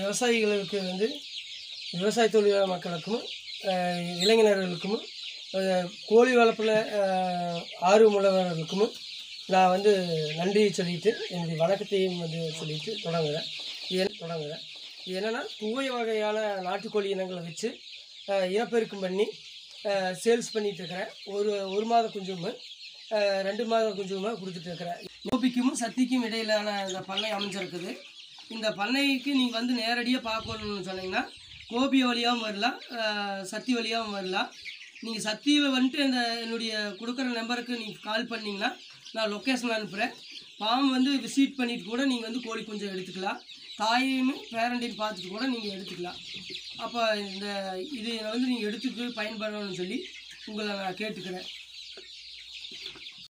விவசாயிகளுக்கு வந்து விவசாய தொழிலாளர் மக்களுக்கும் இளைஞர்களுக்கும் கோழி வளர்ப்பில் ஆர்வமுள்ளவர்களுக்கும் நான் வந்து நன்றி சொல்லிட்டு என்னுடைய வணக்கத்தையும் வந்து சொல்லிட்டு தொடங்குகிறேன். இது என்னென்னா துவை வகையான நாட்டுக்கோழி இனங்களை வச்சு இனப்பெருக்கம் பண்ணி சேல்ஸ் பண்ணிகிட்ருக்கிறேன். ஒரு மாத குஞ்சும் 2 மாத குஞ்சுமாக கொடுத்துட்ருக்கிறேன். கோபிக்கும் சத்திக்கும் இடையிலான இந்த பண்ணை அமைஞ்சிருக்குது. இந்த பண்ணைக்கு நீங்கள் வந்து நேரடியாக பார்க்கணுன்னு சொன்னீங்கன்னா கோபி வழியாகவும் வரலாம், சத்தி வழியாகவும் வரலாம். நீங்கள் சத்தியில் வந்துட்டு என்னுடைய கொடுக்குற நம்பருக்கு நீங்கள் கால் பண்ணிங்கன்னா நான் லொக்கேஷன் அனுப்புகிறேன். ஃபார்ம் வந்து விசிட் பண்ணிவிட்டு கூட நீங்கள் வந்து கோழி குஞ்சை எடுத்துக்கலாம். தாயும் பேரண்டையும் பார்த்துட்டு கூட நீங்கள் எடுத்துக்கலாம். அப்போ இதை வந்து நீங்கள் எடுத்துட்டு பயன்படணும்னு சொல்லி உங்களை நான் கேட்டுக்கிறேன்.